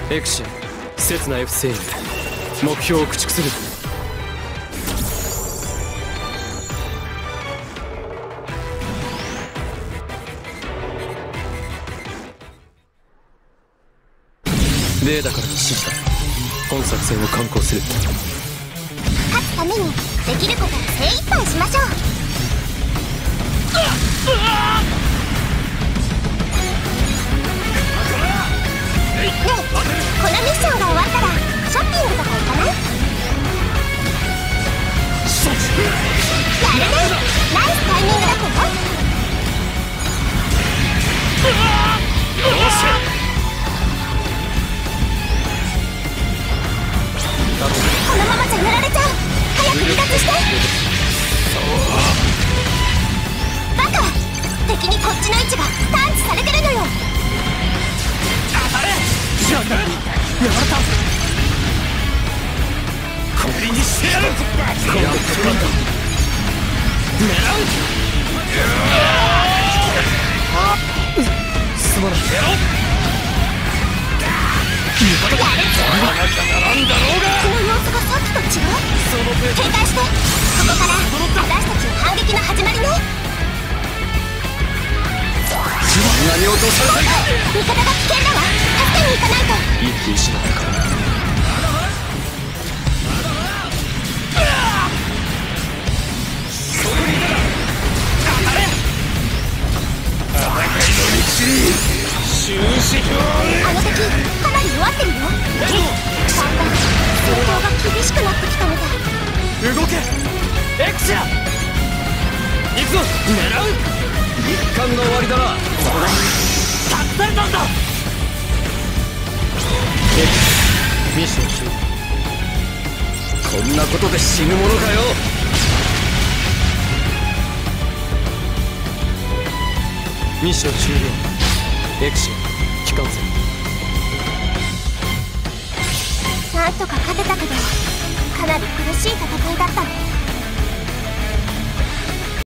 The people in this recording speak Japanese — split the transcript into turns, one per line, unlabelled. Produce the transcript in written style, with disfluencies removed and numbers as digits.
エクシア、刹那 F 制御、目標を駆逐する。レーダからの指示だ。本作戦を敢行する。
勝つためにできることを精一杯しましょう。ねえ、このミッションが終わったらショッピングとか行かない？やるね。ナイスタイミングだけど。このままじゃやられちゃう。早く離脱して。バカ、敵にこっちの位置が探知されてるのよ。
当たれ。やられた。氷にしてやる。今度こそ狙う。すまない。やるぞ。なんだろうが。この様子がさっきと違う。警戒して。ここから私たちの反撃の始まりね。 何を落とされたいか。
味方が危険だわ。助けに行かないと。
一気失ったからな。そこにいたら当たれ。戦いの道に終止符を。
あの敵かなり弱ってるよ。だんだん戦闘が厳しくなってきたみたい。
動けエクシア。行くぞ。狙う。一巻の終わりだな。託されたんだ。エクシア、ミッション終了。こんなことで死ぬものかよ。ミッション終了。エクシア、帰還せ。
なんとか勝てたけど、かなり苦しい戦いだったね。